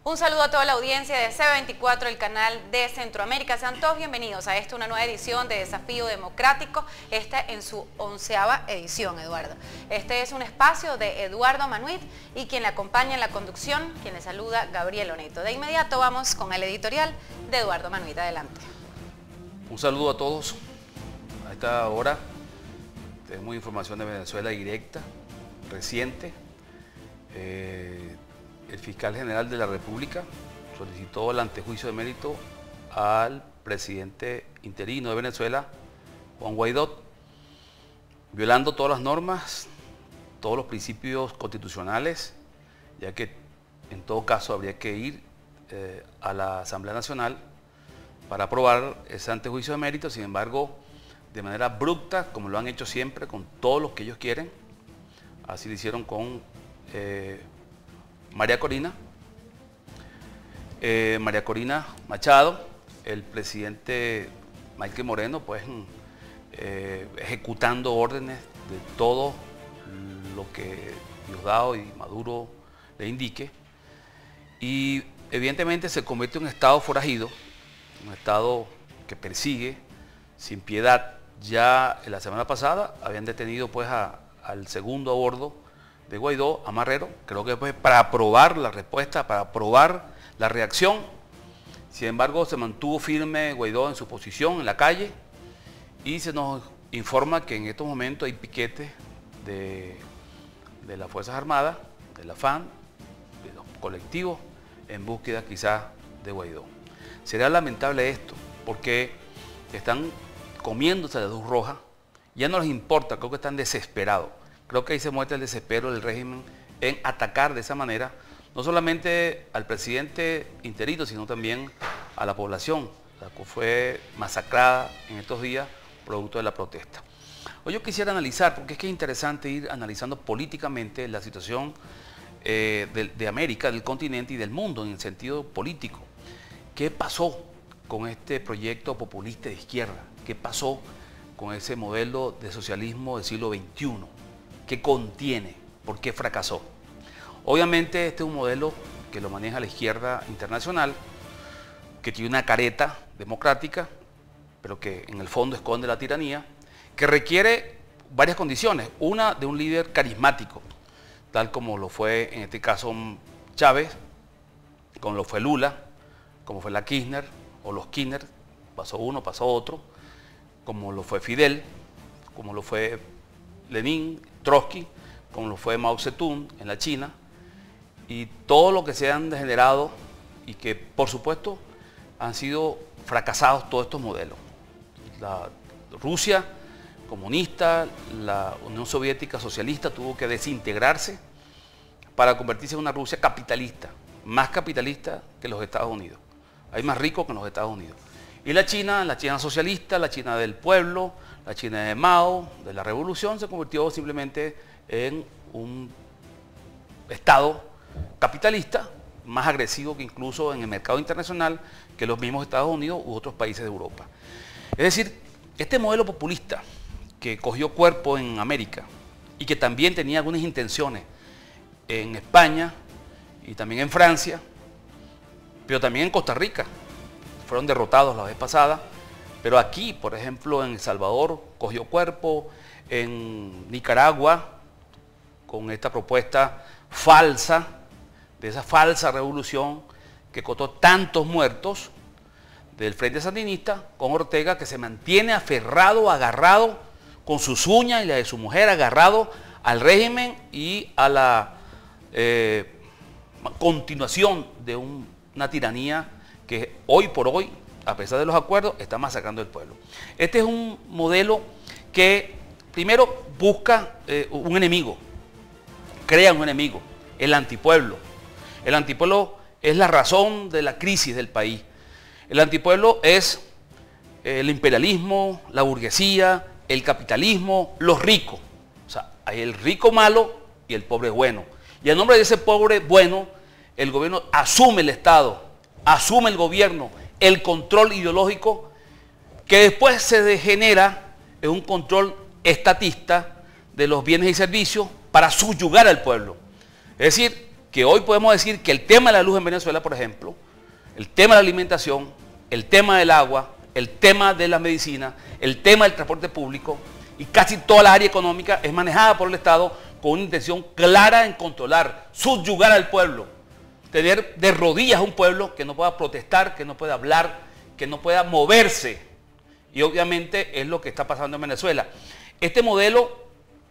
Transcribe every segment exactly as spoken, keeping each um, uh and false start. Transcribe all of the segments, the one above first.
Un saludo a toda la audiencia de C veinticuatro, el canal de Centroamérica. Sean todos bienvenidos a esta una nueva edición de Desafío Democrático, esta en su onceava edición, Eduardo. Este es un espacio de Eduardo Manuit y quien le acompaña en la conducción, quien le saluda, Gabriel Oneto. De inmediato vamos con el editorial de Eduardo Manuit. Adelante. Un saludo a todos. A esta hora tenemos información de Venezuela directa, reciente. Eh, el fiscal general de la República solicitó el antejuicio de mérito al presidente interino de Venezuela, Juan Guaidó, violando todas las normas, todos los principios constitucionales, ya que en todo caso habría que ir eh, a la Asamblea Nacional para aprobar ese antejuicio de mérito. Sin embargo, de manera abrupta, como lo han hecho siempre, con todo lo que ellos quieren, así lo hicieron con eh, María Corina, eh, María Corina Machado, el presidente Michael Moreno, pues eh, ejecutando órdenes de todo lo que Diosdado y Maduro le indique, y evidentemente se convierte en un estado forajido, un estado que persigue sin piedad. Ya en la semana pasada habían detenido pues a, al segundo a bordo de Guaidó, a Marrero, creo que pues para aprobar la respuesta, para aprobar la reacción. Sin embargo, se mantuvo firme Guaidó en su posición en la calle y se nos informa que en estos momentos hay piquetes de, de las Fuerzas Armadas, de la FAN, de los colectivos, en búsqueda quizás de Guaidó. Será lamentable esto, porque están comiéndose la luz roja, ya no les importa, creo que están desesperados. Creo que ahí se muestra el desespero del régimen en atacar de esa manera, no solamente al presidente interino, sino también a la población, la que fue masacrada en estos días producto de la protesta. Hoy yo quisiera analizar, porque es que es interesante ir analizando políticamente la situación eh, de, de América, del continente y del mundo en el sentido político. ¿Qué pasó con este proyecto populista de izquierda? ¿Qué pasó con ese modelo de socialismo del siglo veintiuno? ¿Qué contiene? ¿Por qué fracasó? Obviamente este es un modelo que lo maneja la izquierda internacional, que tiene una careta democrática, pero que en el fondo esconde la tiranía, que requiere varias condiciones. Una, de un líder carismático, tal como lo fue en este caso Chávez, como lo fue Lula, como fue la Kirchner o los Kirchner, pasó uno, pasó otro, como lo fue Fidel, como lo fue Lenin, Trotsky, como lo fue Mao Zedong en la China, y todo lo que se han degenerado y que por supuesto han sido fracasados todos estos modelos. La Rusia comunista, la Unión Soviética socialista tuvo que desintegrarse para convertirse en una Rusia capitalista, más capitalista que los Estados Unidos. Hay más ricos que en los Estados Unidos. Y la China, la China socialista, la China del pueblo, la China de Mao, de la revolución, se convirtió simplemente en un Estado capitalista, más agresivo que incluso en el mercado internacional que los mismos Estados Unidos u otros países de Europa. Es decir, este modelo populista que cogió cuerpo en América y que también tenía algunas intenciones en España y también en Francia, pero también en Costa Rica, fueron derrotados la vez pasada, pero aquí, por ejemplo, en El Salvador cogió cuerpo, en Nicaragua, con esta propuesta falsa, de esa falsa revolución que costó tantos muertos del Frente Sandinista, con Ortega, que se mantiene aferrado, agarrado, con sus uñas y la de su mujer, agarrado al régimen y a la eh, continuación de un, una tiranía que hoy por hoy, a pesar de los acuerdos, está masacrando el pueblo. Este es un modelo que primero busca eh, un enemigo, crea un enemigo, el antipueblo. El antipueblo es la razón de la crisis del país. El antipueblo es el imperialismo, la burguesía, el capitalismo, los ricos. O sea, hay el rico malo y el pobre bueno. Y en nombre de ese pobre bueno, el gobierno asume el Estado, asume el gobierno, el control ideológico, que después se degenera en un control estatista de los bienes y servicios para subyugar al pueblo. Es decir, que hoy podemos decir que el tema de la luz en Venezuela, por ejemplo, el tema de la alimentación, el tema del agua, el tema de la medicina, el tema del transporte público y casi toda la área económica es manejada por el Estado con una intención clara en controlar, subyugar al pueblo, tener de rodillas a un pueblo que no pueda protestar, que no pueda hablar, que no pueda moverse. Y obviamente es lo que está pasando en Venezuela. Este modelo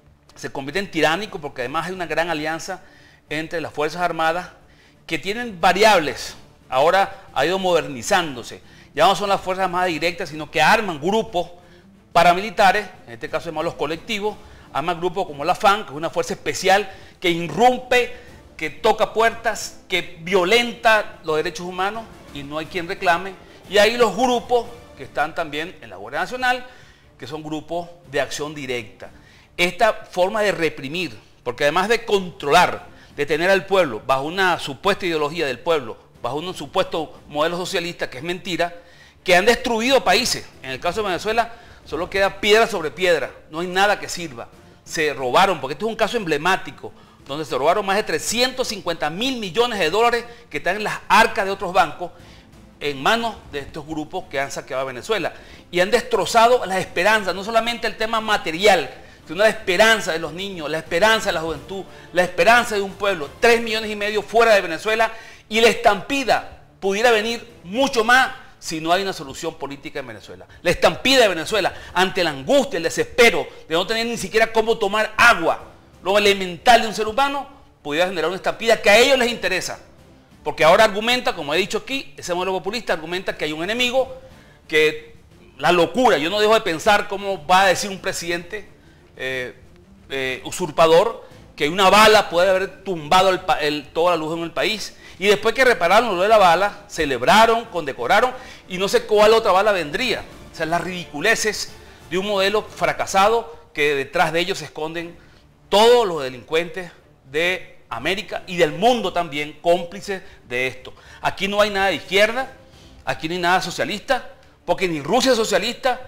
se convierte en tiránico porque además hay una gran alianza entre las Fuerzas Armadas que tienen variables. Ahora ha ido modernizándose. Ya no son las Fuerzas Armadas directas, sino que arman grupos paramilitares, en este caso llamamos los colectivos, arman grupos como la FAN, que es una fuerza especial que irrumpe, que toca puertas, que violenta los derechos humanos y no hay quien reclame. Y hay los grupos que están también en la Guardia Nacional, que son grupos de acción directa. Esta forma de reprimir, porque además de controlar, de tener al pueblo bajo una supuesta ideología del pueblo, bajo un supuesto modelo socialista que es mentira, que han destruido países. En el caso de Venezuela solo queda piedra sobre piedra, no hay nada que sirva. Se robaron, porque este es un caso emblemático, donde se robaron más de trescientos cincuenta mil millones de dólares que están en las arcas de otros bancos en manos de estos grupos que han saqueado a Venezuela. Y han destrozado las esperanzas, no solamente el tema material, sino la esperanza de los niños, la esperanza de la juventud, la esperanza de un pueblo. Tres millones y medio fuera de Venezuela y la estampida pudiera venir mucho más si no hay una solución política en Venezuela. La estampida de Venezuela ante la angustia, el desespero de no tener ni siquiera cómo tomar agua, lo elemental de un ser humano, pudiera generar una estampida que a ellos les interesa. Porque ahora argumenta, como he dicho aquí, ese modelo populista argumenta que hay un enemigo, que la locura, yo no dejo de pensar cómo va a decir un presidente eh, eh, usurpador que una bala puede haber tumbado el, el, toda la luz en el país. Y después que repararon lo de la bala, celebraron, condecoraron y no sé cuál otra bala vendría. O sea, las ridiculeces de un modelo fracasado que detrás de ellos se esconden todos los delincuentes de América y del mundo también, cómplices de esto. Aquí no hay nada de izquierda, aquí no hay nada socialista, porque ni Rusia es socialista,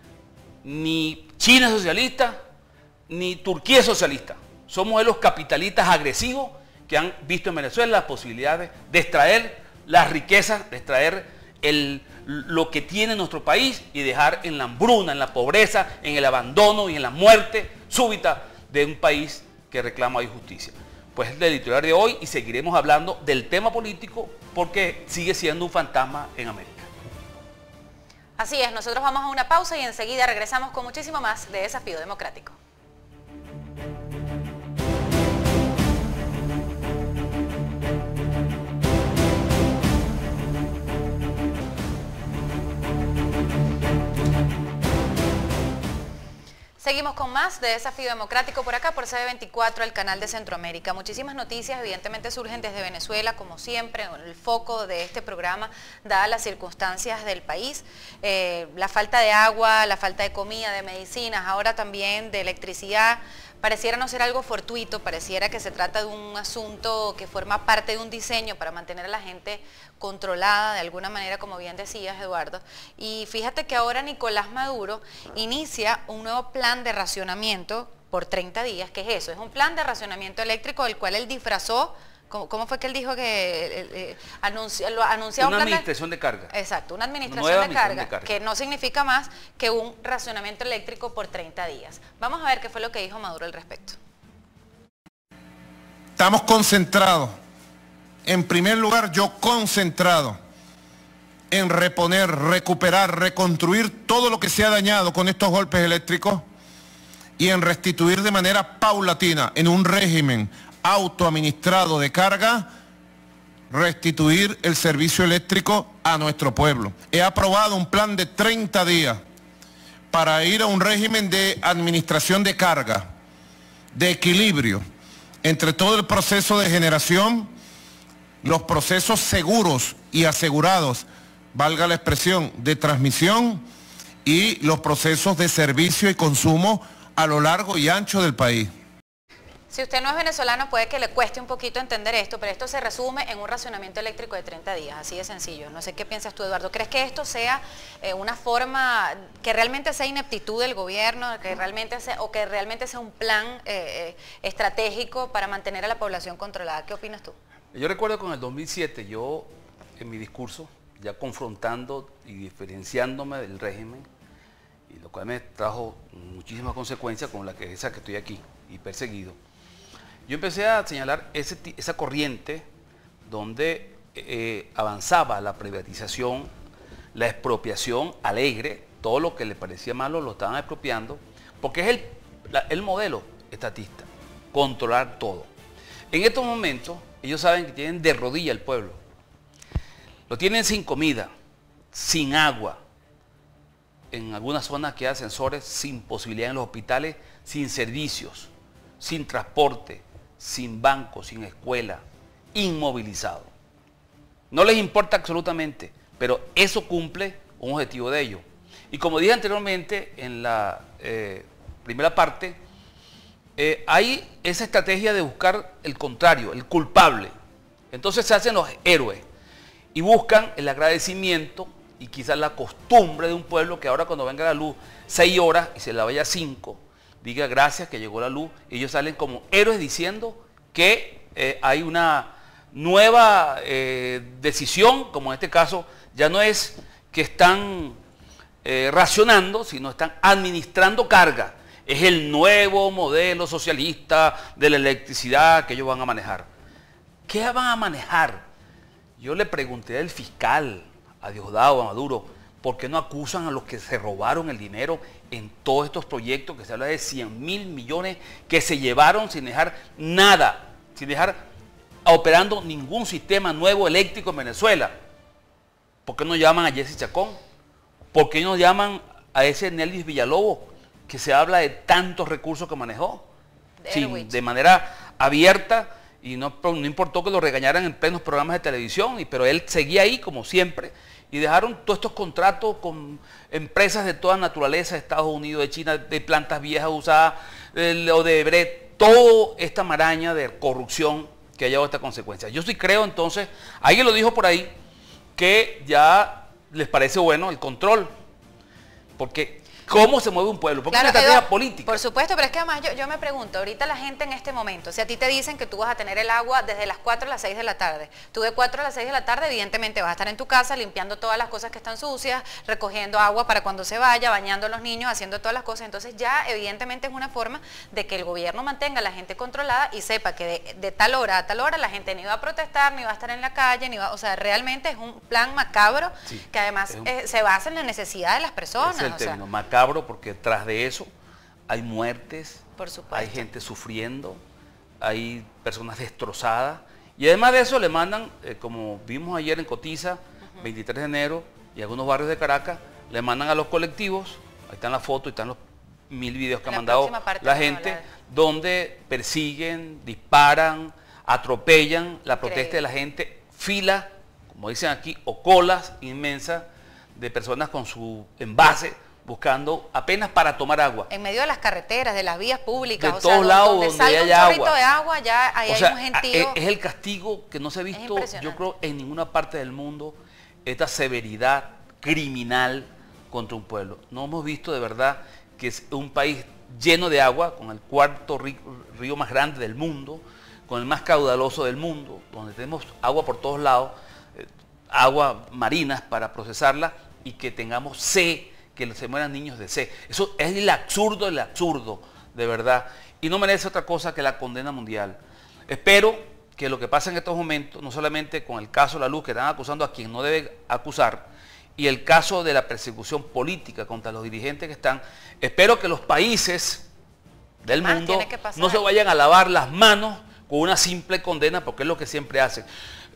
ni China es socialista, ni Turquía es socialista. Son modelos capitalistas agresivos que han visto en Venezuela las posibilidades de extraer las riquezas, de extraer el, lo que tiene nuestro país y dejar en la hambruna, en la pobreza, en el abandono y en la muerte súbita de un país que reclama hoy justicia. Pues es el editorial de hoy y seguiremos hablando del tema político porque sigue siendo un fantasma en América. Así es, nosotros vamos a una pausa y enseguida regresamos con muchísimo más de Desafío Democrático. Seguimos con más de Desafío Democrático por acá, por C B veinticuatro, el canal de Centroamérica. Muchísimas noticias evidentemente surgen desde Venezuela, como siempre, el foco de este programa, dadas las circunstancias del país, eh, la falta de agua, la falta de comida, de medicinas, ahora también de electricidad. Pareciera no ser algo fortuito, pareciera que se trata de un asunto que forma parte de un diseño para mantener a la gente controlada de alguna manera, como bien decías, Eduardo. Y fíjate que ahora Nicolás Maduro inicia un nuevo plan de racionamiento por treinta días. ¿Qué es eso? Es un plan de racionamiento eléctrico del cual él disfrazó. ¿Cómo, cómo fue que él dijo que eh, eh, anuncia, lo anunciaba? Una un plan administración de, de carga. Exacto, una administración, una de, administración carga, de carga, que no significa más que un racionamiento eléctrico por treinta días. Vamos a ver qué fue lo que dijo Maduro al respecto. Estamos concentrados. En primer lugar, yo concentrado en reponer, recuperar, reconstruir todo lo que se ha dañado con estos golpes eléctricos y en restituir de manera paulatina, en un régimen autoadministrado de carga, restituir el servicio eléctrico a nuestro pueblo. He aprobado un plan de treinta días para ir a un régimen de administración de carga, de equilibrio entre todo el proceso de generación, los procesos seguros y asegurados, valga la expresión, de transmisión y los procesos de servicio y consumo a lo largo y ancho del país. Si usted no es venezolano, puede que le cueste un poquito entender esto, pero esto se resume en un racionamiento eléctrico de treinta días, así de sencillo. No sé qué piensas tú, Eduardo. ¿Crees que esto sea eh, una forma, que realmente sea ineptitud del gobierno, que realmente sea, o que realmente sea un plan eh, eh, estratégico para mantener a la población controlada? ¿Qué opinas tú? Yo recuerdo que en el dos mil siete yo, en mi discurso, ya confrontando y diferenciándome del régimen, y lo cual me trajo muchísimas consecuencias como la que esa que estoy aquí y perseguido, yo empecé a señalar ese, esa corriente donde eh, avanzaba la privatización, la expropiación alegre, todo lo que le parecía malo lo estaban expropiando, porque es el, la, el modelo estatista, controlar todo. En estos momentos, ellos saben que tienen de rodilla al pueblo. Lo tienen sin comida, sin agua, en algunas zonas que hay ascensores, sin posibilidad en los hospitales, sin servicios, sin transporte, sin banco, sin escuela, inmovilizado. No les importa absolutamente, pero eso cumple un objetivo de ellos. Y como dije anteriormente en la eh, primera parte, eh, hay esa estrategia de buscar el contrario, el culpable. Entonces se hacen los héroes y buscan el agradecimiento y quizás la costumbre de un pueblo que ahora cuando venga la luz seis horas y se la vaya cinco, diga gracias que llegó la luz. Ellos salen como héroes diciendo que eh, hay una nueva eh, decisión, como en este caso ya no es que están eh, racionando, sino están administrando carga. Es el nuevo modelo socialista de la electricidad que ellos van a manejar. ¿Qué van a manejar? Yo le pregunté al fiscal, a Diosdado, a Maduro, ¿por qué no acusan a los que se robaron el dinero en todos estos proyectos que se habla de cien mil millones que se llevaron sin dejar nada, sin dejar operando ningún sistema nuevo eléctrico en Venezuela? ¿Por qué no llaman a Jesse Chacón? ¿Por qué no llaman a ese Nelvis Villalobos que se habla de tantos recursos que manejó? Sin, de manera abierta, y no, no importó que lo regañaran en plenos programas de televisión, y, pero él seguía ahí como siempre, y dejaron todos estos contratos con empresas de toda naturaleza, de Estados Unidos, de China, de plantas viejas usadas, de Odebrecht, toda esta maraña de corrupción que ha llevado a esta consecuencia. Yo sí creo entonces, alguien lo dijo por ahí, que ya les parece bueno el control, porque ¿cómo se mueve un pueblo? Porque claro, es una estrategia Edo, política. Por supuesto, pero es que además yo, yo me pregunto, ahorita la gente en este momento, si a ti te dicen que tú vas a tener el agua desde las cuatro a las seis de la tarde, tú de cuatro a las seis de la tarde evidentemente vas a estar en tu casa limpiando todas las cosas que están sucias, recogiendo agua para cuando se vaya, bañando a los niños, haciendo todas las cosas. Entonces ya evidentemente es una forma de que el gobierno mantenga a la gente controlada y sepa que de, de tal hora a tal hora la gente ni va a protestar, ni va a estar en la calle, ni va, o sea, realmente es un plan macabro, sí, que además un, eh, se basa en la necesidad de las personas. Es el o término, sea, macabro, porque tras de eso hay muertes, por supuesto, hay gente sufriendo, hay personas destrozadas, y además de eso le mandan, eh, como vimos ayer en Cotiza, uh-huh, veintitrés de enero, y algunos barrios de Caracas, le mandan a los colectivos, ahí están las fotos, están los mil videos que ha mandado la gente, donde persiguen, disparan, atropellan la protesta de la gente, filas, como dicen aquí, o colas inmensas de personas con su envase, buscando apenas para tomar agua. En medio de las carreteras, de las vías públicas, de o todos sea, lados donde, donde donde haya un chorrito agua. de agua, ya ahí o hay sea, un gentío. Es, es el castigo que no se ha visto, yo creo, en ninguna parte del mundo, esta severidad criminal contra un pueblo. No hemos visto de verdad que es un país lleno de agua, con el cuarto río, río más grande del mundo, con el más caudaloso del mundo, donde tenemos agua por todos lados, eh, agua marinas para procesarla, y que tengamos sed, que se mueran niños de sed. Eso es el absurdo del absurdo, de verdad. Y no merece otra cosa que la condena mundial. Espero que lo que pasa en estos momentos, no solamente con el caso de la luz, que están acusando a quien no debe acusar, y el caso de la persecución política contra los dirigentes que están, espero que los países del mundo no se vayan a lavar las manos con una simple condena, porque es lo que siempre hacen.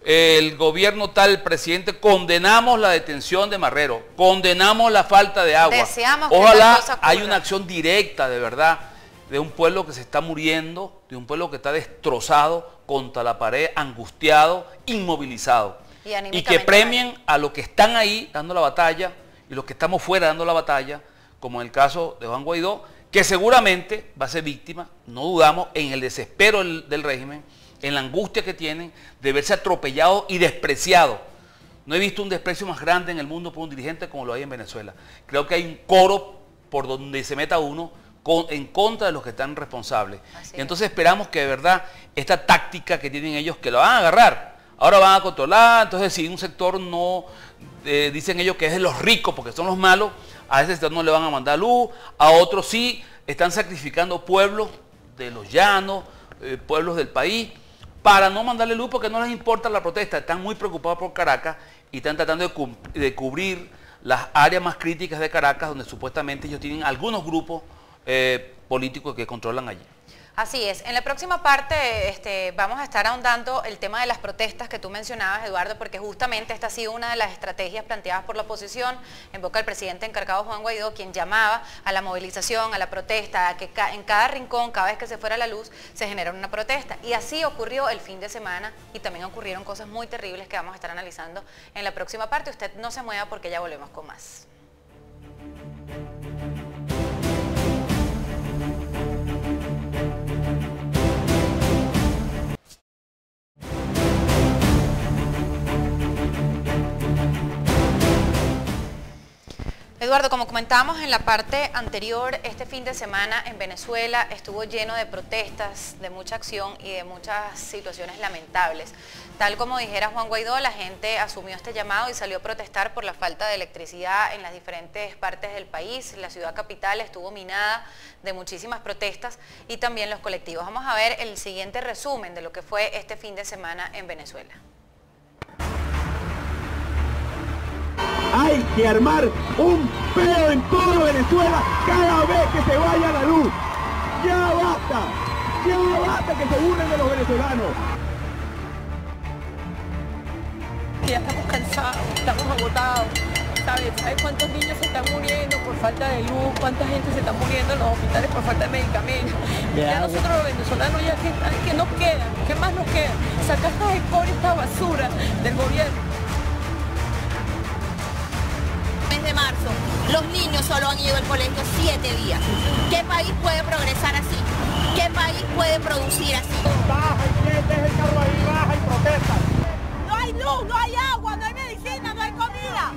El gobierno tal, el presidente, condenamos la detención de Marrero, condenamos la falta de agua. Deseamos Ojalá haya una acción directa, de verdad, de un pueblo que se está muriendo, de un pueblo que está destrozado, contra la pared, angustiado, inmovilizado. Y, y que premien a los que están ahí dando la batalla y los que estamos fuera dando la batalla, como en el caso de Juan Guaidó, que seguramente va a ser víctima, no dudamos, en el desespero del, del régimen, en la angustia que tienen de verse atropellados y despreciados. No he visto un desprecio más grande en el mundo por un dirigente como lo hay en Venezuela. Creo que hay un coro por donde se meta uno con, en contra de los que están responsables. Así y entonces es. Esperamos que de verdad esta táctica que tienen ellos, que lo van a agarrar, ahora van a controlar, entonces si un sector no, eh, dicen ellos que es de los ricos porque son los malos, a ese sector no le van a mandar luz, a otros sí, están sacrificando pueblos de los llanos, eh, pueblos del país, para no mandarle luz porque no les importa la protesta, están muy preocupados por Caracas y están tratando de, cu de cubrir las áreas más críticas de Caracas donde supuestamente ellos tienen algunos grupos eh, políticos que controlan allí. Así es. En la próxima parte este, vamos a estar ahondando el tema de las protestas que tú mencionabas, Eduardo, porque justamente esta ha sido una de las estrategias planteadas por la oposición en boca del presidente encargado Juan Guaidó, quien llamaba a la movilización, a la protesta, a que ca en cada rincón, cada vez que se fuera la luz, se genera una protesta. Y así ocurrió el fin de semana y también ocurrieron cosas muy terribles que vamos a estar analizando en la próxima parte. Usted no se mueva porque ya volvemos con más. Eduardo, como comentábamos en la parte anterior, este fin de semana en Venezuela estuvo lleno de protestas, de mucha acción y de muchas situaciones lamentables. Tal como dijera Juan Guaidó, la gente asumió este llamado y salió a protestar por la falta de electricidad en las diferentes partes del país. La ciudad capital estuvo minada de muchísimas protestas y también los colectivos. Vamos a ver el siguiente resumen de lo que fue este fin de semana en Venezuela. Hay que armar un peo en todo Venezuela cada vez que se vaya la luz. Ya basta, ya basta que se burlen de los venezolanos. Ya estamos cansados, estamos agotados. ¿Sabes? ¿Sabes cuántos niños se están muriendo por falta de luz? ¿Cuánta gente se está muriendo en los hospitales por falta de medicamentos? Y ya nosotros los venezolanos, ya que, ¿qué nos queda? ¿Qué más nos queda? Sacar esta escoria, esta basura del gobierno. De marzo, los niños solo han ido al colegio siete días. ¿Qué país puede progresar así? ¿Qué país puede producir así? Baja y metes el carro ahí, baja y protesta. No hay luz, no hay agua, no hay medicina, no hay comida.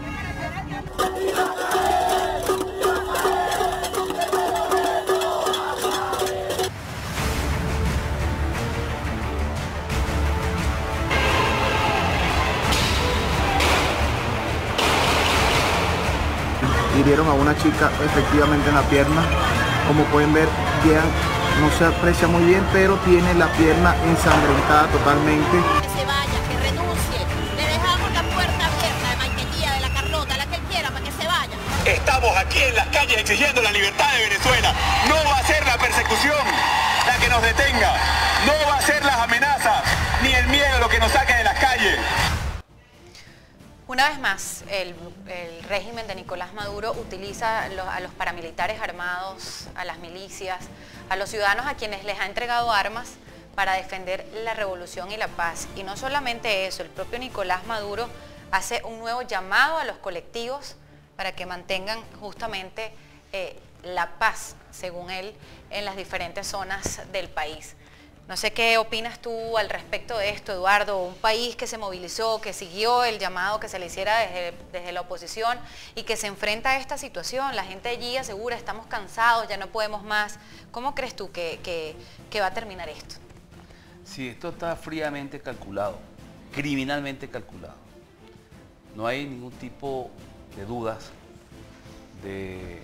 Hirieron a una chica efectivamente en la pierna, como pueden ver ya no se aprecia muy bien, pero tiene la pierna ensangrentada totalmente. Que se vaya, que renuncie, le dejamos la puerta abierta de Maiquetía, de la Carlota, la que él quiera, para que se vaya. Estamos aquí en las calles exigiendo la libertad de Venezuela. No va a ser la persecución la que nos detenga, no va a ser las amenazas, ni el miedo lo que nos saque de las calles. Una vez más, el, el régimen de Nicolás Maduro utiliza los, a los paramilitares armados, a las milicias, a los ciudadanos a quienes les ha entregado armas para defender la revolución y la paz. Y no solamente eso, el propio Nicolás Maduro hace un nuevo llamado a los colectivos para que mantengan justamente eh, la paz, según él, en las diferentes zonas del país. No sé qué opinas tú al respecto de esto, Eduardo, un país que se movilizó, que siguió el llamado que se le hiciera desde, desde la oposición y que se enfrenta a esta situación. La gente allí asegura, estamos cansados, ya no podemos más. ¿Cómo crees tú que, que, que va a terminar esto? Sí, esto está fríamente calculado, criminalmente calculado. No hay ningún tipo de dudas de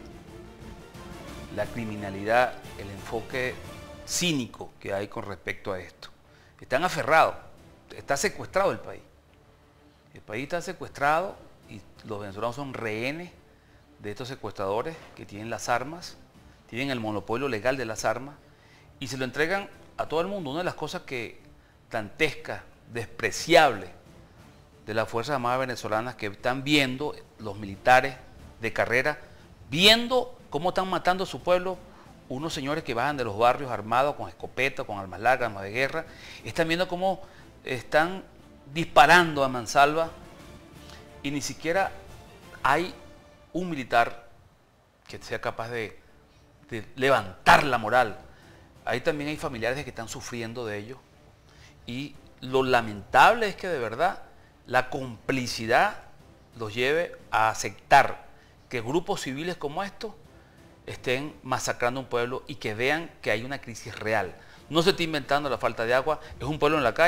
la criminalidad, el enfoque cínico que hay con respecto a esto. Están aferrados, está secuestrado el país. El país está secuestrado y los venezolanos son rehenes de estos secuestradores que tienen las armas, tienen el monopolio legal de las armas y se lo entregan a todo el mundo. Una de las cosas que dantesca, despreciable de las Fuerzas Armadas venezolanas que están viendo los militares de carrera, viendo cómo están matando a su pueblo, unos señores que bajan de los barrios armados con escopeta, con armas largas, armas de guerra, están viendo cómo están disparando a mansalva y ni siquiera hay un militar que sea capaz de, de levantar la moral. Ahí también hay familiares que están sufriendo de ello y lo lamentable es que de verdad la complicidad los lleve a aceptar que grupos civiles como estos estén masacrando un pueblo y que vean que hay una crisis real. No se está inventando la falta de agua, es un pueblo en la calle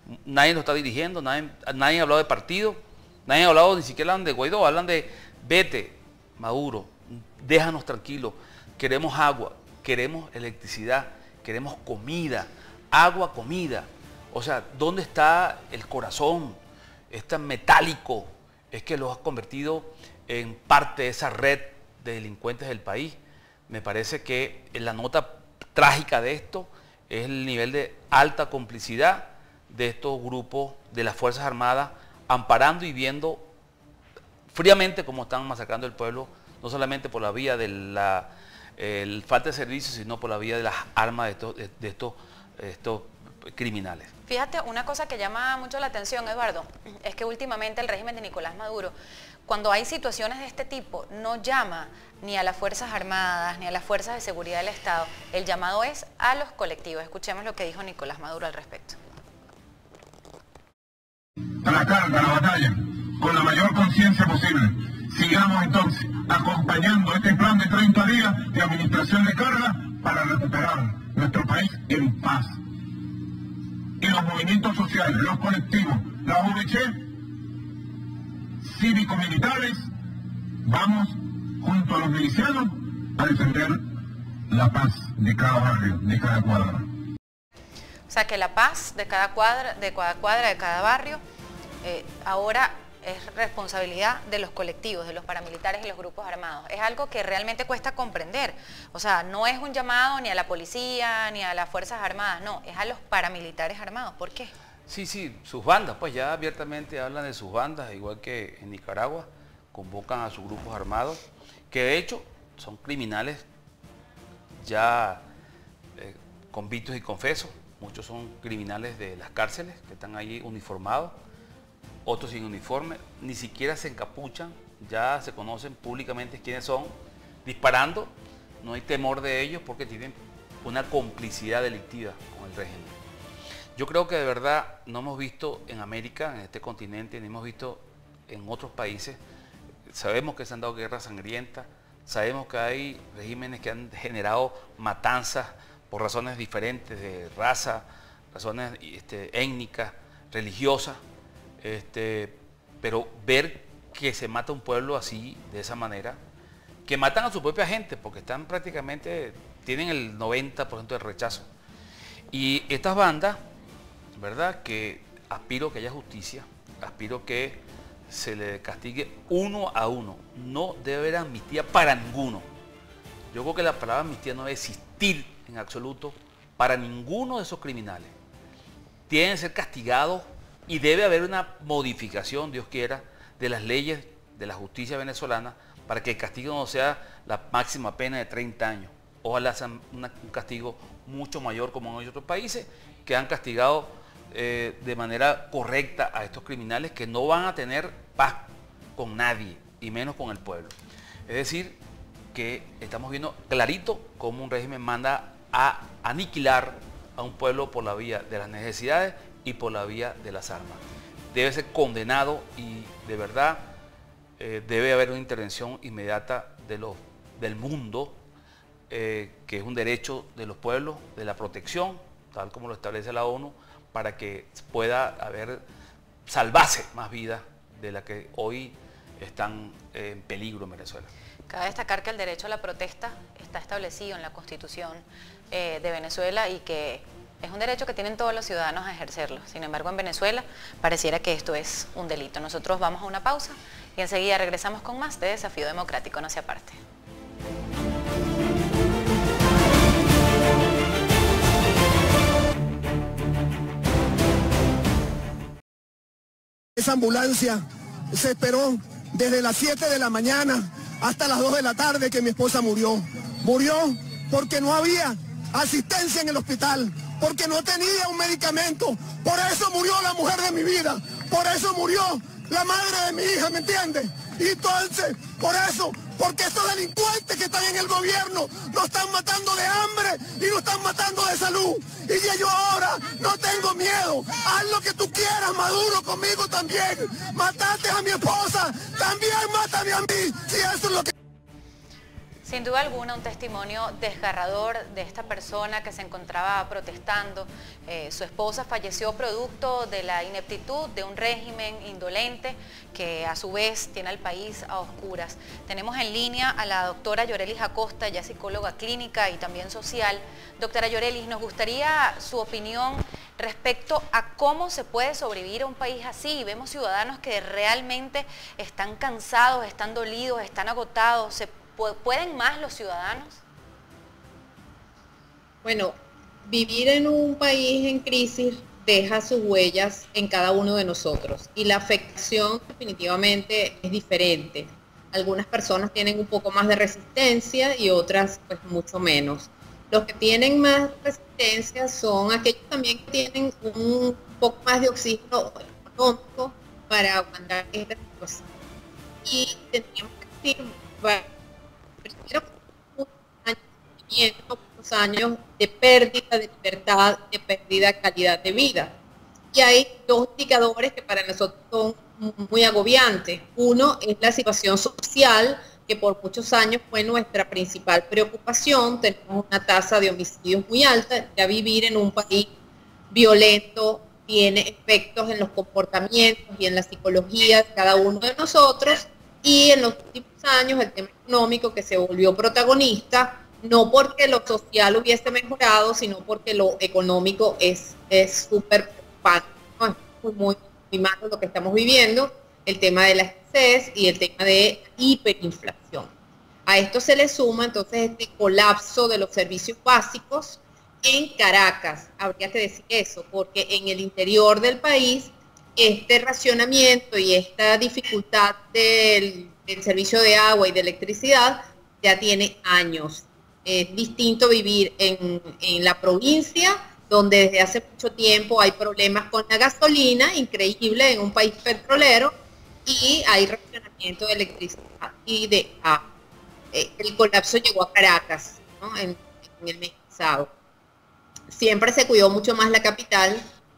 Nadie lo está dirigiendo, nadie, nadie ha hablado de partido, nadie ha hablado, ni siquiera hablan de Guaidó, hablan de vete, Maduro, déjanos tranquilos, queremos agua, queremos electricidad, queremos comida, agua, comida. O sea, ¿dónde está el corazón? Es tan metálico, es que lo has convertido en parte de esa red de delincuentes del país. Me parece que la nota trágica de esto es el nivel de alta complicidad de estos grupos de las Fuerzas Armadas, amparando y viendo fríamente cómo están masacrando el pueblo, no solamente por la vía de la el falta de servicios, sino por la vía de las armas de estos, de, de estos, estos criminales. Fíjate, una cosa que llama mucho la atención, Eduardo, es que últimamente el régimen de Nicolás Maduro, cuando hay situaciones de este tipo, no llama ni a las Fuerzas Armadas, ni a las Fuerzas de Seguridad del Estado. El llamado es a los colectivos. Escuchemos lo que dijo Nicolás Maduro al respecto. A la carga, a la batalla, con la mayor conciencia posible. Sigamos entonces acompañando este plan de treinta días de administración de carga para recuperar nuestro país en paz. Y los movimientos sociales, los colectivos, la U V C, cívico-militares, vamos junto a los milicianos a defender la paz de cada barrio, de cada cuadra. O sea que la paz de cada cuadra, de cada cuadra, de cada barrio, eh, ahora es responsabilidad de los colectivos, de los paramilitares y los grupos armados. Es algo que realmente cuesta comprender. O sea, no es un llamado ni a la policía, ni a las Fuerzas Armadas, no, es a los paramilitares armados. ¿Por qué? Sí, sí, sus bandas, pues ya abiertamente hablan de sus bandas, igual que en Nicaragua, convocan a sus grupos armados, que de hecho son criminales ya eh, convictos y confesos. Muchos son criminales de las cárceles que están allí uniformados, otros sin uniforme, ni siquiera se encapuchan, ya se conocen públicamente quiénes son, disparando, no hay temor de ellos porque tienen una complicidad delictiva con el régimen. Yo creo que de verdad no hemos visto en América, en este continente, ni hemos visto en otros países, sabemos que se han dado guerras sangrientas, sabemos que hay regímenes que han generado matanzas por razones diferentes de raza, razones este, étnicas, religiosas, este, pero ver que se mata un pueblo así, de esa manera, que matan a su propia gente, porque están prácticamente, tienen el noventa por ciento del rechazo. Y estas bandas, ¿verdad?, que aspiro que haya justicia, aspiro que se le castigue uno a uno, no debe haber amnistía para ninguno. Yo creo que la palabra amnistía no debe existir en absoluto para ninguno de esos criminales. Tienen que ser castigados y debe haber una modificación, Dios quiera, de las leyes de la justicia venezolana para que el castigo no sea la máxima pena de treinta años. Ojalá sea una, un castigo mucho mayor como en otros países que han castigado eh, de manera correcta a estos criminales que no van a tener paz con nadie y menos con el pueblo. Es decir, que estamos viendo clarito cómo un régimen manda a aniquilar a un pueblo por la vía de las necesidades y por la vía de las armas. Debe ser condenado y de verdad eh, debe haber una intervención inmediata de los, del mundo, eh, que es un derecho de los pueblos, de la protección, tal como lo establece la ONU, para que pueda haber, salvarse más vidas de las que hoy están eh, en peligro en Venezuela. Cabe destacar que el derecho a la protesta está establecido en la Constitución eh, de Venezuela y que es un derecho que tienen todos los ciudadanos a ejercerlo. Sin embargo, en Venezuela pareciera que esto es un delito. Nosotros vamos a una pausa y enseguida regresamos con más de Desafío Democrático. No se aparte. Esa ambulancia se esperó desde las siete de la mañana hasta las dos de la tarde que mi esposa murió. Murió porque no había asistencia en el hospital, porque no tenía un medicamento. Por eso murió la mujer de mi vida, por eso murió la madre de mi hija, ¿me entiendes? Y entonces, por eso, porque estos delincuentes que están en el gobierno nos están matando de hambre y nos están matando de salud. Y yo ahora no tengo miedo. Haz lo que tú quieras, Maduro, conmigo también. Mataste a mi esposa, también mátame a mí, si eso es lo que... Sin duda alguna, un testimonio desgarrador de esta persona que se encontraba protestando. Eh, su esposa falleció producto de la ineptitud de un régimen indolente que a su vez tiene al país a oscuras. Tenemos en línea a la doctora Yorelis Acosta, ya psicóloga clínica y también social. Doctora Yorelis, nos gustaría su opinión respecto a cómo se puede sobrevivir a un país así. Vemos ciudadanos que realmente están cansados, están dolidos, están agotados. ¿Se ¿Pueden más los ciudadanos? Bueno, vivir en un país en crisis deja sus huellas en cada uno de nosotros y la afectación definitivamente es diferente. Algunas personas tienen un poco más de resistencia y otras pues mucho menos. Los que tienen más resistencia son aquellos también que tienen un poco más de oxígeno económico para aguantar esta situación. Y tendríamos que decir, bueno, primero, muchos años de pérdida de libertad, de pérdida de calidad de vida. Y hay dos indicadores que para nosotros son muy agobiantes. Uno es la situación social, que por muchos años fue nuestra principal preocupación. Tenemos una tasa de homicidios muy alta. Ya vivir en un país violento tiene efectos en los comportamientos y en la psicología de cada uno de nosotros. Y en los últimos años el tema económico que se volvió protagonista, no porque lo social hubiese mejorado, sino porque lo económico es súper preocupante, ¿no? Es muy, muy, muy malo lo que estamos viviendo, el tema de la escasez y el tema de hiperinflación. A esto se le suma entonces este colapso de los servicios básicos en Caracas. Habría que decir eso, porque en el interior del país este racionamiento y esta dificultad del, del servicio de agua y de electricidad ya tiene años. Es distinto vivir en, en la provincia, donde desde hace mucho tiempo hay problemas con la gasolina, increíble en un país petrolero, y hay racionamiento de electricidad y de agua. El colapso llegó a Caracas, ¿no? en, en el mes pasado. Siempre se cuidó mucho más la capital,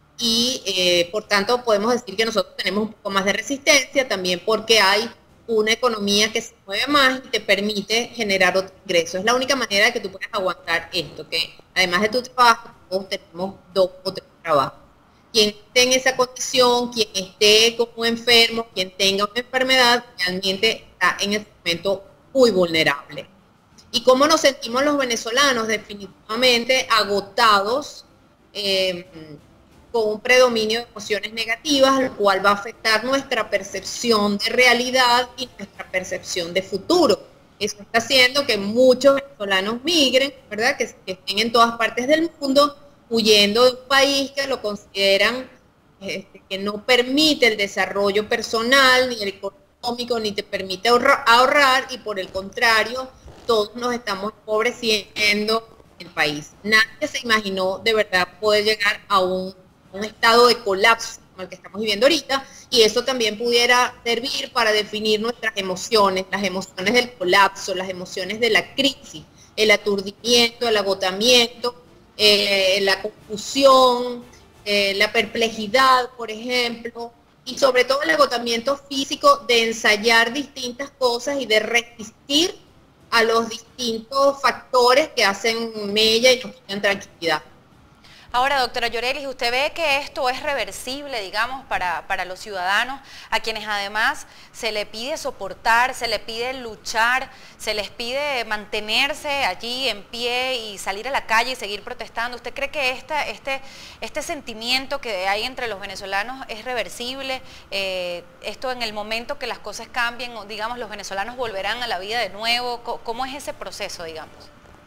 y eh, por tanto podemos decir que nosotros tenemos un poco más de resistencia, también porque hay una economía que se mueve más y te permite generar otro ingreso. Es la única manera de que tú puedas aguantar esto, que además de tu trabajo, todos tenemos dos o tres trabajos. Quien esté en esa condición, quien esté como enfermo, quien tenga una enfermedad, realmente está en ese momento muy vulnerable. ¿Y cómo nos sentimos los venezolanos? Definitivamente agotados, eh, con un predominio de emociones negativas, lo cual va a afectar nuestra percepción de realidad y nuestra percepción de futuro. Eso está haciendo que muchos venezolanos migren, ¿verdad? Que, que estén en todas partes del mundo, huyendo de un país que lo consideran este, que no permite el desarrollo personal, ni el económico, ni te permite ahorrar, ahorrar y por el contrario, todos nos estamos empobreciendo el país. Nadie se imaginó de verdad poder llegar a un un estado de colapso como el que estamos viviendo ahorita, y eso también pudiera servir para definir nuestras emociones, las emociones del colapso, las emociones de la crisis, el aturdimiento, el agotamiento, eh, la confusión, eh, la perplejidad, por ejemplo, y sobre todo el agotamiento físico de ensayar distintas cosas y de resistir a los distintos factores que hacen mella y nos quitan tranquilidad. Ahora, doctora Yorelis, ¿usted ve que esto es reversible, digamos, para, para los ciudadanos, a quienes además se le pide soportar, se le pide luchar, se les pide mantenerse allí en pie y salir a la calle y seguir protestando? ¿Usted cree que esta, este, este sentimiento que hay entre los venezolanos es reversible? Eh, esto en el momento que las cosas cambien, digamos, los venezolanos volverán a la vida de nuevo. ¿Cómo es ese proceso, digamos?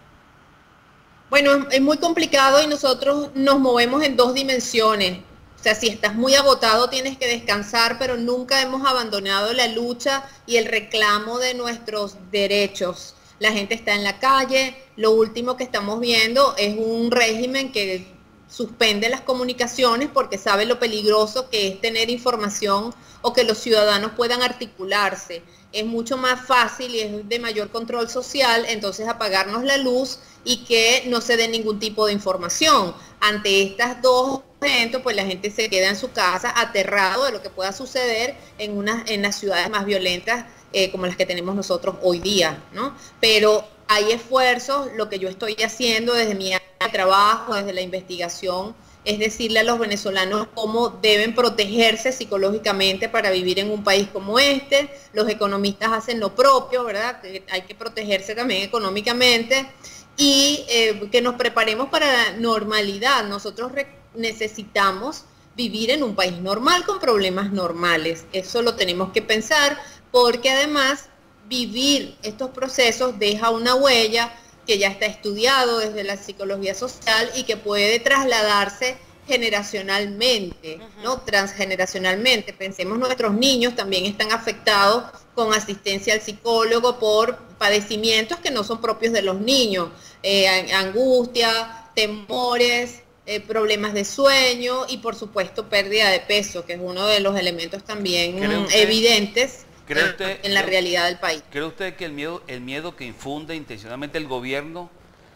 Bueno, es muy complicado y nosotros nos movemos en dos dimensiones. O sea, si estás muy agotado tienes que descansar, pero nunca hemos abandonado la lucha y el reclamo de nuestros derechos. La gente está en la calle, lo último que estamos viendo es un régimen que suspende las comunicaciones porque sabe lo peligroso que es tener información o que los ciudadanos puedan articularse. Es mucho más fácil y es de mayor control social, entonces apagarnos la luz y que no se dé ningún tipo de información. Ante estas dos eventos, pues la gente se queda en su casa aterrado de lo que pueda suceder en, una, en las ciudades más violentas eh, como las que tenemos nosotros hoy día, ¿no? Pero hay esfuerzos, lo que yo estoy haciendo desde mi área de trabajo, desde la investigación, es decirle a los venezolanos cómo deben protegerse psicológicamente para vivir en un país como este. Los economistas hacen lo propio, ¿verdad? Que hay que protegerse también económicamente y eh, que nos preparemos para la normalidad. Nosotros necesitamos vivir en un país normal con problemas normales. Eso lo tenemos que pensar porque además vivir estos procesos deja una huella que ya está estudiado desde la psicología social y que puede trasladarse generacionalmente, ¿no? Transgeneracionalmente. Pensemos, nuestros niños también están afectados con asistencia al psicólogo por padecimientos que no son propios de los niños, eh, angustia, temores, eh, problemas de sueño y por supuesto pérdida de peso, que es uno de los elementos también usted, evidentes ¿cree usted, en la cree, realidad del país. ¿Cree usted que el miedo, el miedo que infunde intencionalmente el gobierno,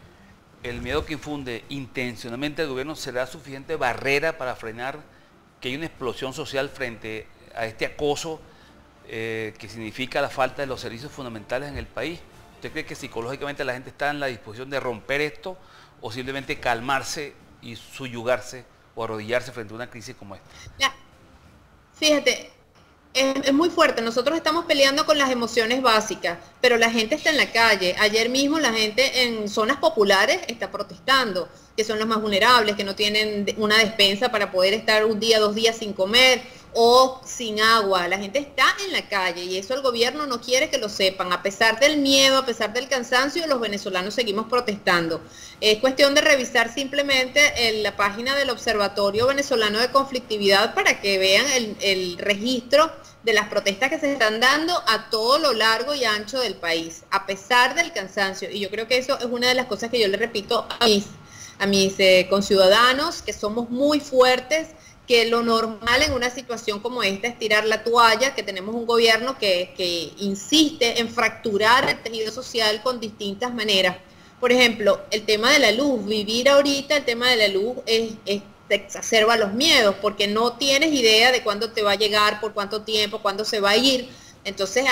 el miedo que infunde intencionalmente el gobierno será suficiente barrera para frenar que hay una explosión social frente a este acoso eh, que significa la falta de los servicios fundamentales en el país? ¿Usted cree que psicológicamente la gente está en la disposición de romper esto o simplemente calmarse y subyugarse o arrodillarse frente a una crisis como esta? Ya, fíjate, es, es muy fuerte. Nosotros estamos peleando con las emociones básicas, pero la gente está en la calle. Ayer mismo la gente en zonas populares está protestando, que son los más vulnerables, que no tienen una despensa para poder estar un día, dos días sin comer o sin agua. La gente está en la calle y eso el gobierno no quiere que lo sepan. A pesar del miedo, a pesar del cansancio, los venezolanos seguimos protestando. Es cuestión de revisar simplemente en la página del Observatorio Venezolano de Conflictividad para que vean el, el registro de las protestas que se están dando a todo lo largo y ancho del país, a pesar del cansancio. Y yo creo que eso es una de las cosas que yo le repito a mis, a mis eh, conciudadanos, que somos muy fuertes, que lo normal en una situación como esta es tirar la toalla, que tenemos un gobierno que, que insiste en fracturar el tejido social con distintas maneras. Por ejemplo, el tema de la luz, vivir ahorita el tema de la luz es, es te exacerba los miedos, porque no tienes idea de cuándo te va a llegar, por cuánto tiempo, cuándo se va a ir. Entonces,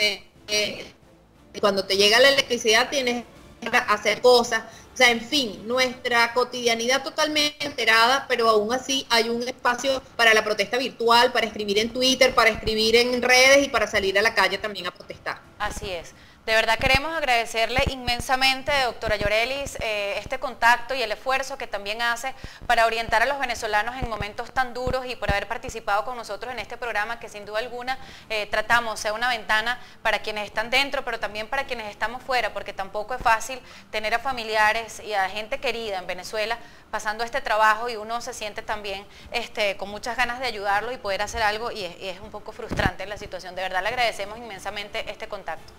eh, cuando te llega la electricidad tienes que hacer cosas. O sea, en fin, nuestra cotidianidad totalmente alterada, pero aún así hay un espacio para la protesta virtual, para escribir en Twitter, para escribir en redes y para salir a la calle también a protestar. Así es. De verdad queremos agradecerle inmensamente, doctora Llorelis, eh, este contacto y el esfuerzo que también hace para orientar a los venezolanos en momentos tan duros y por haber participado con nosotros en este programa que sin duda alguna eh, tratamos sea una ventana para quienes están dentro, pero también para quienes estamos fuera, porque tampoco es fácil tener a familiares y a gente querida en Venezuela pasando este trabajo y uno se siente también este, con muchas ganas de ayudarlo y poder hacer algo y es, y es un poco frustrante la situación. De verdad le agradecemos inmensamente este contacto.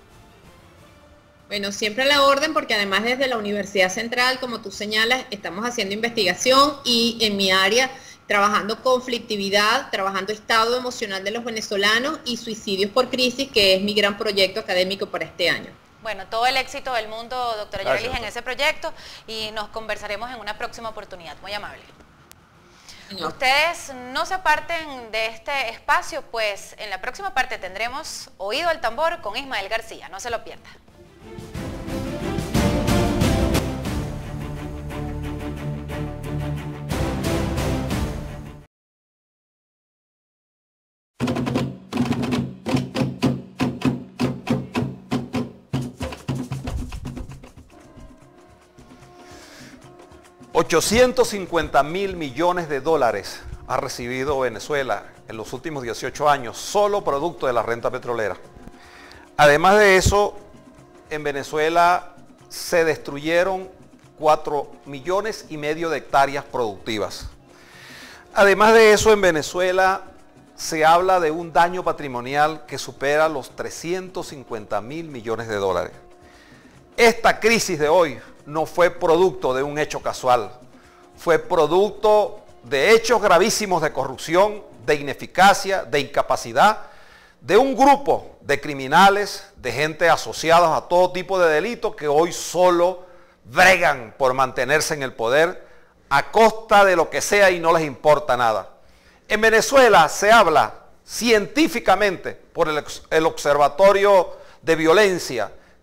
Bueno, siempre a la orden, porque además desde la Universidad Central, como tú señalas, estamos haciendo investigación y en mi área trabajando conflictividad, trabajando estado emocional de los venezolanos y suicidios por crisis, que es mi gran proyecto académico para este año. Bueno, todo el éxito del mundo, doctora Llorelis, en ese proyecto y nos conversaremos en una próxima oportunidad. Muy amable. No. Ustedes no se aparten de este espacio, pues en la próxima parte tendremos Oído al Tambor con Ismael García. No se lo pierda. ochocientos cincuenta mil millones de dólares ha recibido Venezuela en los últimos dieciocho años, solo producto de la renta petrolera. Además de eso, en Venezuela se destruyeron cuatro millones y medio de hectáreas productivas. Además de eso, en Venezuela se habla de un daño patrimonial que supera los trescientos cincuenta mil millones de dólares. Esta crisis de hoy no fue producto de un hecho casual, fue producto de hechos gravísimos de corrupción, de ineficacia, de incapacidad, de un grupo de criminales, de gente asociados a todo tipo de delitos que hoy solo bregan por mantenerse en el poder a costa de lo que sea y no les importa nada. En Venezuela se habla científicamente por el, el Observatorio de Violencia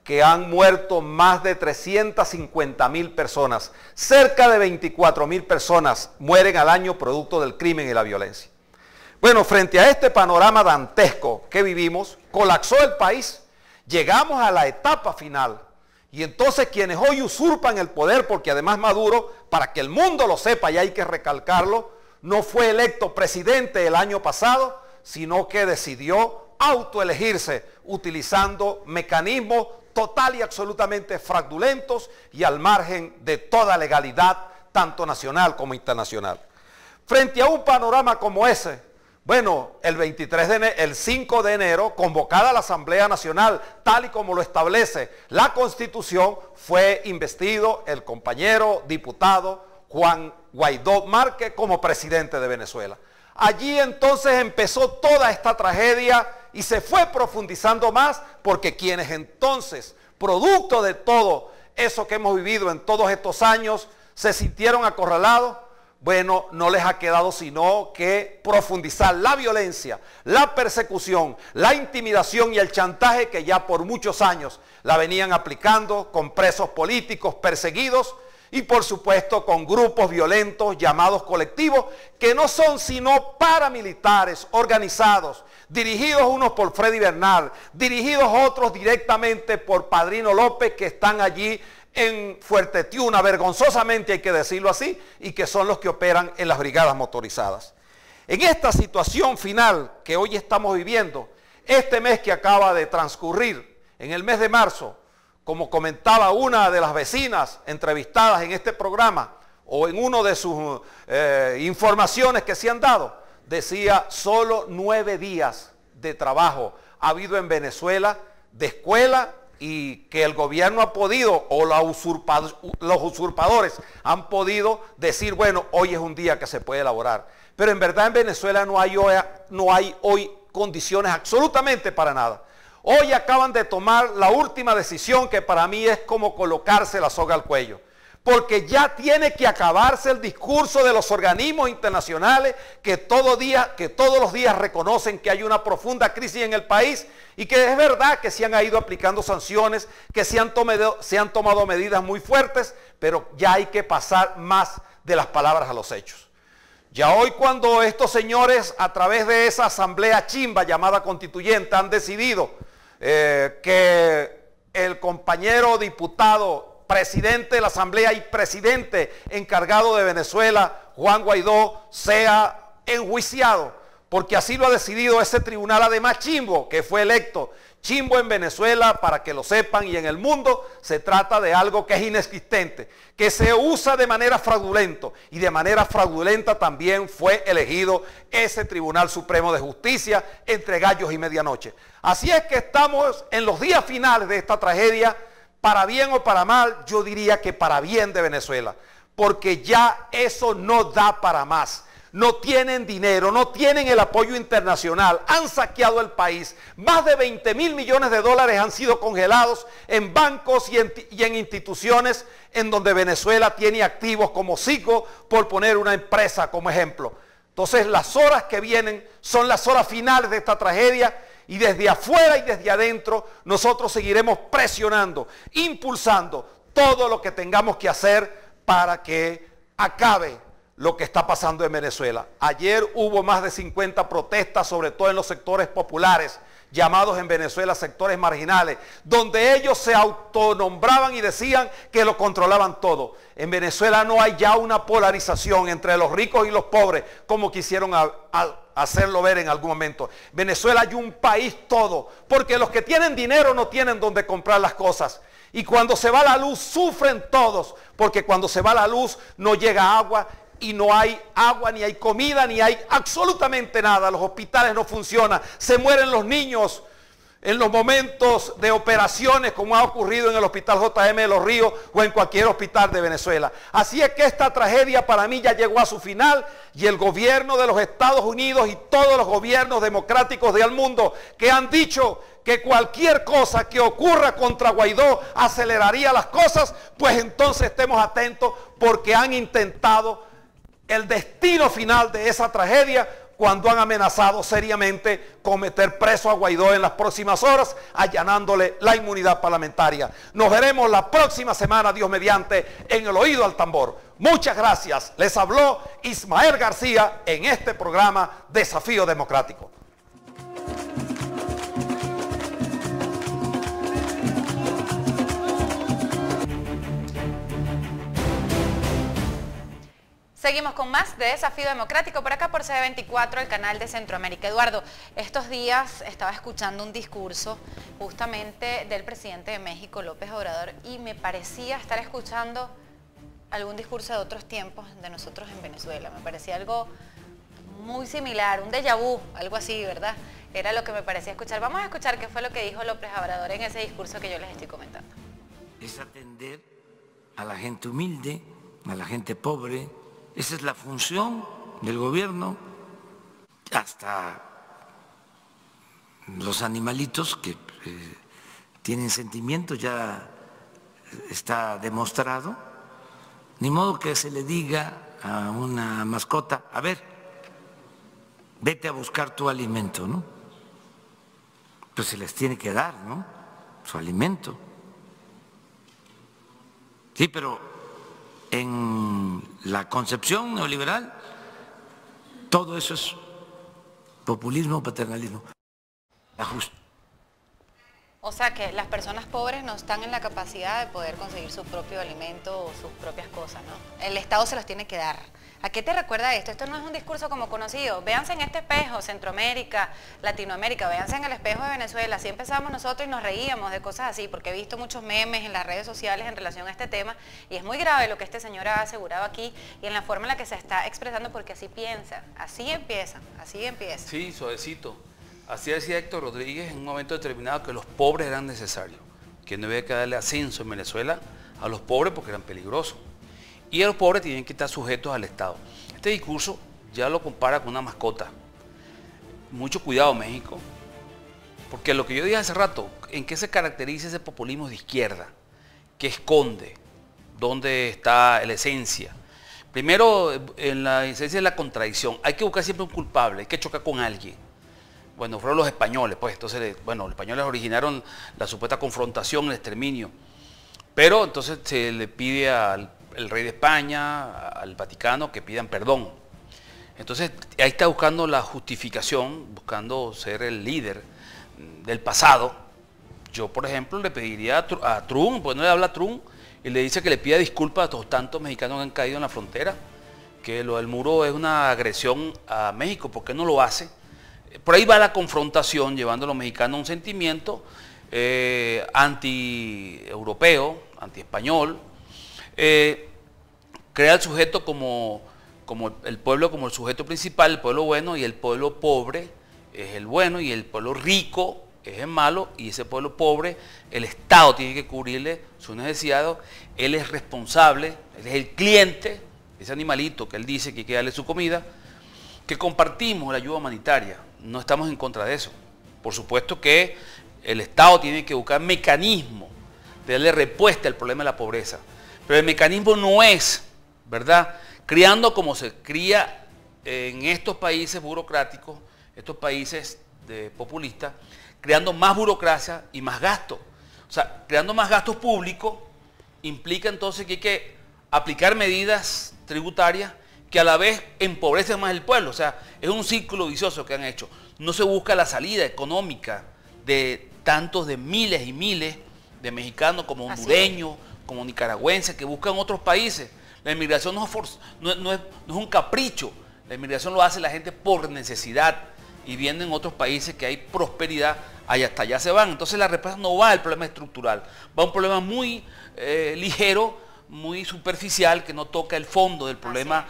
que han muerto más de trescientas cincuenta mil personas. Cerca de veinticuatro mil personas mueren al año producto del crimen y la violencia. Bueno, frente a este panorama dantesco que vivimos, colapsó el país. Llegamos a la etapa final. Y entonces quienes hoy usurpan el poder, porque además Maduro, para que el mundo lo sepa y hay que recalcarlo, no fue electo presidente el año pasado, sino que decidió autoelegirse utilizando mecanismos total y absolutamente fraudulentos y al margen de toda legalidad, tanto nacional como internacional. Frente a un panorama como ese, bueno, el, veintitrés de enero, el cinco de enero, convocada la Asamblea Nacional, tal y como lo establece la Constitución, fue investido el compañero diputado Juan Guaidó Márquez como presidente de Venezuela. Allí entonces empezó toda esta tragedia y se fue profundizando más porque quienes entonces, producto de todo eso que hemos vivido en todos estos años, se sintieron acorralados, bueno, no les ha quedado sino que profundizar la violencia, la persecución, la intimidación y el chantaje que ya por muchos años la venían aplicando con presos políticos perseguidos y por supuesto con grupos violentos llamados colectivos que no son sino paramilitares organizados, dirigidos unos por Freddy Bernal, dirigidos otros directamente por Padrino López, que están allí en Fuerte Tiuna, vergonzosamente hay que decirlo así, y que son los que operan en las brigadas motorizadas. En esta situación final que hoy estamos viviendo, este mes que acaba de transcurrir, en el mes de marzo, como comentaba una de las vecinas entrevistadas en este programa, o en una de sus eh, informaciones que se han dado, decía solo nueve días de trabajo ha habido en Venezuela de escuela y que el gobierno ha podido, o la usurpa, los usurpadores han podido decir, bueno, hoy es un día que se puede elaborar. Pero en verdad en Venezuela no hay hoy, no hay hoy condiciones absolutamente para nada. Hoy acaban de tomar la última decisión que para mí es como colocarse la soga al cuello. Porque ya tiene que acabarse el discurso de los organismos internacionales que, todo día, que todos los días reconocen que hay una profunda crisis en el país y que es verdad que se han ido aplicando sanciones, que se han, tomado, se han tomado medidas muy fuertes, pero ya hay que pasar más de las palabras a los hechos. Ya hoy cuando estos señores a través de esa asamblea chimba llamada constituyente han decidido eh, que el compañero diputado presidente de la Asamblea y presidente encargado de Venezuela, Juan Guaidó, sea enjuiciado, porque así lo ha decidido ese tribunal, además chimbo, que fue electo. Chimbo en Venezuela, para que lo sepan, y en el mundo se trata de algo que es inexistente, que se usa de manera fraudulenta, y de manera fraudulenta también fue elegido ese Tribunal Supremo de Justicia entre gallos y medianoche. Así es que estamos en los días finales de esta tragedia. Para bien o para mal, yo diría que para bien de Venezuela, porque ya eso no da para más. No tienen dinero, no tienen el apoyo internacional, han saqueado el país. Más de veinte mil millones de dólares han sido congelados en bancos y en, y en instituciones en donde Venezuela tiene activos como Cico, por poner una empresa como ejemplo. Entonces las horas que vienen son las horas finales de esta tragedia. Y desde afuera y desde adentro nosotros seguiremos presionando, impulsando todo lo que tengamos que hacer para que acabe lo que está pasando en Venezuela. Ayer hubo más de cincuenta protestas, sobre todo en los sectores populares, llamados en Venezuela sectores marginales, donde ellos se autonombraban y decían que lo controlaban todo. En Venezuela no hay ya una polarización entre los ricos y los pobres, como quisieron a, a, hacerlo ver en algún momento. Venezuela hay un país todo, porque los que tienen dinero no tienen donde comprar las cosas. Y cuando se va la luz sufren todos, porque cuando se va la luz no llega agua, y no hay agua, ni hay comida, ni hay absolutamente nada. Los hospitales no funcionan, se mueren los niños en los momentos de operaciones, como ha ocurrido en el Hospital J M de Los Ríos o en cualquier hospital de Venezuela. Así es que esta tragedia para mí ya llegó a su final, y el gobierno de los Estados Unidos y todos los gobiernos democráticos del mundo que han dicho que cualquier cosa que ocurra contra Guaidó aceleraría las cosas, pues entonces estemos atentos, porque han intentado el destino final de esa tragedia cuando han amenazado seriamente con meter preso a Guaidó en las próximas horas, allanándole la inmunidad parlamentaria. Nos veremos la próxima semana, Dios mediante, en el oído al tambor. Muchas gracias. Les habló Ismael García en este programa Desafío Democrático. Seguimos con más de Desafío Democrático por acá por C veinticuatro, el canal de Centroamérica. Eduardo, estos días estaba escuchando un discurso justamente del presidente de México, López Obrador, y me parecía estar escuchando algún discurso de otros tiempos de nosotros en Venezuela. Me parecía algo muy similar, un déjà vu, algo así, ¿verdad? Era lo que me parecía escuchar. Vamos a escuchar qué fue lo que dijo López Obrador en ese discurso que yo les estoy comentando. Es atender a la gente humilde, a la gente pobre. Esa es la función del gobierno, hasta los animalitos que eh, tienen sentimientos, ya está demostrado. Ni modo que se le diga a una mascota, a ver, vete a buscar tu alimento, ¿no? Pues se les tiene que dar, ¿no? Su alimento. Sí, pero en la concepción neoliberal, todo eso es populismo, paternalismo. Ajuste. O sea que las personas pobres no están en la capacidad de poder conseguir su propio alimento o sus propias cosas, ¿no? El Estado se los tiene que dar. ¿A qué te recuerda esto? Esto no es un discurso como conocido. Véanse en este espejo, Centroamérica, Latinoamérica, véanse en el espejo de Venezuela. Así empezamos nosotros y nos reíamos de cosas así, porque he visto muchos memes en las redes sociales en relación a este tema, y es muy grave lo que este señor ha asegurado aquí y en la forma en la que se está expresando, porque así piensan, así empiezan, así empiezan. Sí, suavecito. Así decía Héctor Rodríguez en un momento determinado, que los pobres eran necesarios, que no había que darle ascenso en Venezuela a los pobres porque eran peligrosos. Y a los pobres tienen que estar sujetos al Estado. Este discurso ya lo compara con una mascota. Mucho cuidado, México, porque lo que yo dije hace rato, ¿en qué se caracteriza ese populismo de izquierda? ¿Qué esconde? ¿Dónde está la esencia? Primero, en la esencia de la contradicción. Hay que buscar siempre un culpable, hay que chocar con alguien. Bueno, fueron los españoles, pues, entonces, bueno, los españoles originaron la supuesta confrontación, el exterminio. Pero entonces se le pide al el rey de España, al Vaticano, que pidan perdón. Entonces ahí está buscando la justificación, buscando ser el líder del pasado. Yo, por ejemplo, le pediría a Trump, pues no le habla a Trump, y le dice que le pida disculpas a los tantos mexicanos que han caído en la frontera, que lo del muro es una agresión a México. ¿Por qué no lo hace? Por ahí va la confrontación, llevando a los mexicanos a un sentimiento eh, anti-europeo, anti-español. Eh, crea al sujeto como, como el pueblo como el sujeto principal, el pueblo bueno, y el pueblo pobre es el bueno, y el pueblo rico es el malo, y ese pueblo pobre, el Estado tiene que cubrirle sus necesidades. Él es responsable, él es el cliente, ese animalito que él dice que hay que darle su comida, que compartimos la ayuda humanitaria, no estamos en contra de eso. Por supuesto que el Estado tiene que buscar mecanismos de darle respuesta al problema de la pobreza. Pero el mecanismo no es, ¿verdad?, criando como se cría en estos países burocráticos, estos países de populistas, creando más burocracia y más gasto. O sea, creando más gastos públicos implica entonces que hay que aplicar medidas tributarias que a la vez empobrecen más el pueblo. O sea, es un círculo vicioso que han hecho. No se busca la salida económica de tantos, de miles y miles de mexicanos como hondureños, como nicaragüenses, que buscan otros países. La inmigración no es, no, no, es, no es un capricho, la inmigración lo hace la gente por necesidad, y vienen en otros países que hay prosperidad, ahí hasta allá se van. Entonces la respuesta no va al problema estructural, va a un problema muy eh, ligero, muy superficial, que no toca el fondo del problema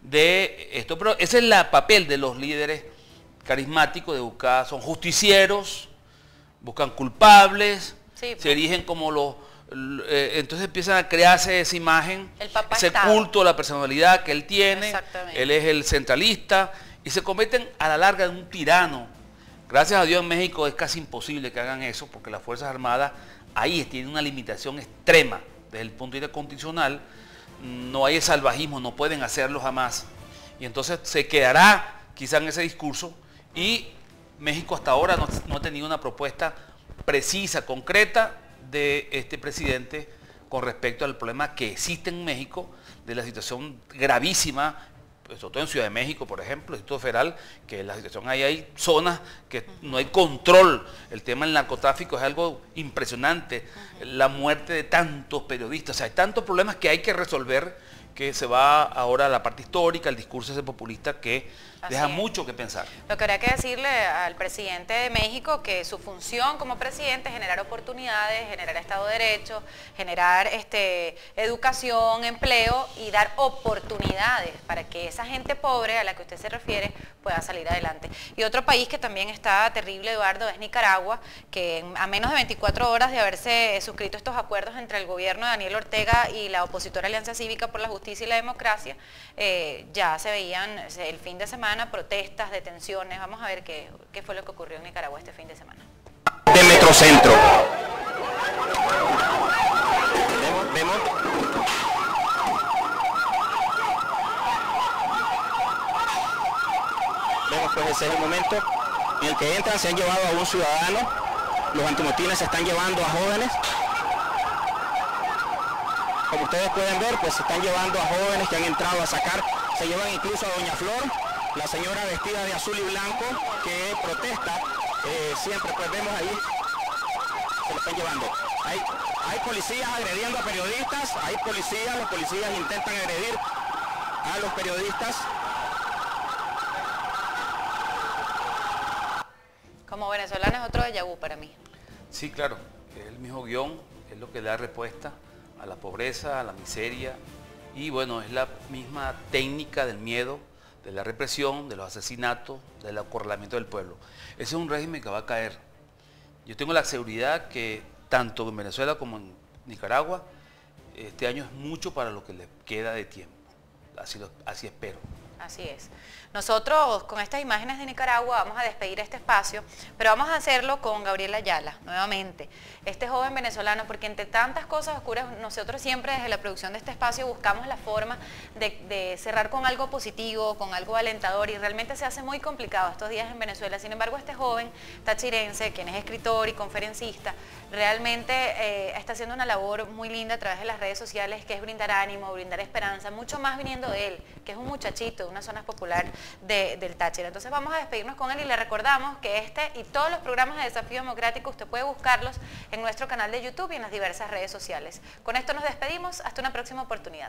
de esto. Pero ese es el papel de los líderes carismáticos, de buscar, son justicieros, buscan culpables, sí, se erigen como los... Entonces empiezan a crearse esa imagen, ese Estado. culto a la personalidad que él tiene, él es el centralista, y se convierten a la larga en un tirano. Gracias a Dios en México es casi imposible que hagan eso, porque las Fuerzas Armadas ahí tienen una limitación extrema desde el punto de vista constitucional, no hay salvajismo, no pueden hacerlo jamás, y entonces se quedará quizá en ese discurso, y México hasta ahora no, no ha tenido una propuesta precisa, concreta de este presidente con respecto al problema que existe en México, de la situación gravísima, pues, sobre todo en Ciudad de México, por ejemplo, el Distrito Federal, que la situación ahí hay zonas que no hay control. El tema del narcotráfico es algo impresionante, la muerte de tantos periodistas, o sea, hay tantos problemas que hay que resolver, que se va ahora a la parte histórica, el discurso ese populista que Así deja es. mucho que pensar. Lo que habría que decirle al presidente de México que su función como presidente es generar oportunidades, generar Estado de Derecho, generar este, educación, empleo y dar oportunidades para que esa gente pobre a la que usted se refiere pueda salir adelante. Y otro país que también está terrible, Eduardo, es Nicaragua, que a menos de veinticuatro horas de haberse suscrito estos acuerdos entre el gobierno de Daniel Ortega y la opositora Alianza Cívica por la Justicia y la Democracia, eh, ya se veían el fin de semana protestas, detenciones. Vamos a ver qué, qué fue lo que ocurrió en Nicaragua este fin de semana. De Metrocentro. Vemos, vemos. Vemos pues ese es el momento en el que entran, se han llevado a un ciudadano, los antimotines se están llevando a jóvenes. Como ustedes pueden ver, pues se están llevando a jóvenes que han entrado a sacar, se llevan incluso a Doña Flor, la señora vestida de azul y blanco que protesta, eh, siempre pues vemos ahí, se lo están llevando. Hay, hay policías agrediendo a periodistas, hay policías, los policías intentan agredir a los periodistas. Como venezolano es otro déjà vu para mí. Sí, claro, es el mismo guión, es lo que da respuesta a la pobreza, a la miseria, y bueno, es la misma técnica del miedo, de la represión, de los asesinatos, del acorralamiento del pueblo. Ese es un régimen que va a caer. Yo tengo la seguridad que tanto en Venezuela como en Nicaragua, este año es mucho para lo que le queda de tiempo. Así, lo, así espero. Así es. Nosotros con estas imágenes de Nicaragua vamos a despedir este espacio, pero vamos a hacerlo con Gabriel Ayala, nuevamente. Este joven venezolano, porque entre tantas cosas oscuras, nosotros siempre desde la producción de este espacio buscamos la forma de, de cerrar con algo positivo, con algo alentador, y realmente se hace muy complicado estos días en Venezuela. Sin embargo, este joven tachirense, quien es escritor y conferencista, realmente eh, está haciendo una labor muy linda a través de las redes sociales, que es brindar ánimo, brindar esperanza, mucho más viniendo de él, que es un muchachito de una zona popular de, del Táchira. Entonces vamos a despedirnos con él y le recordamos que este y todos los programas de Desafío Democrático usted puede buscarlos en nuestro canal de YouTube y en las diversas redes sociales. Con esto nos despedimos, hasta una próxima oportunidad.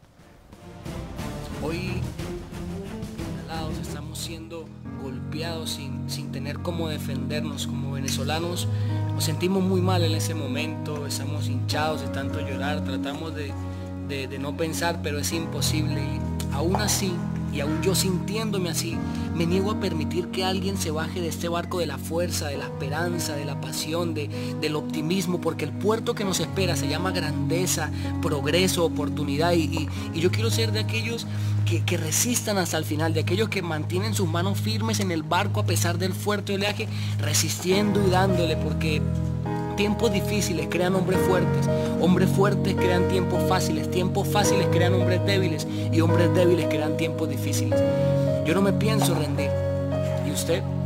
Hoy estamos siendo golpeados sin, sin tener cómo defendernos como venezolanos. Nos sentimos muy mal en ese momento, estamos hinchados de tanto llorar, tratamos de, de, de no pensar, pero es imposible. Y aún así, y aún yo sintiéndome así, me niego a permitir que alguien se baje de este barco de la fuerza, de la esperanza, de la pasión, de, del optimismo, porque el puerto que nos espera se llama grandeza, progreso, oportunidad, y, y, y yo quiero ser de aquellos que, que resistan hasta el final, de aquellos que mantienen sus manos firmes en el barco a pesar del fuerte oleaje, resistiendo y dándole, porque tiempos difíciles crean hombres fuertes, hombres fuertes crean tiempos fáciles, tiempos fáciles crean hombres débiles y hombres débiles crean tiempos difíciles. Yo no me pienso rendir. ¿Y usted?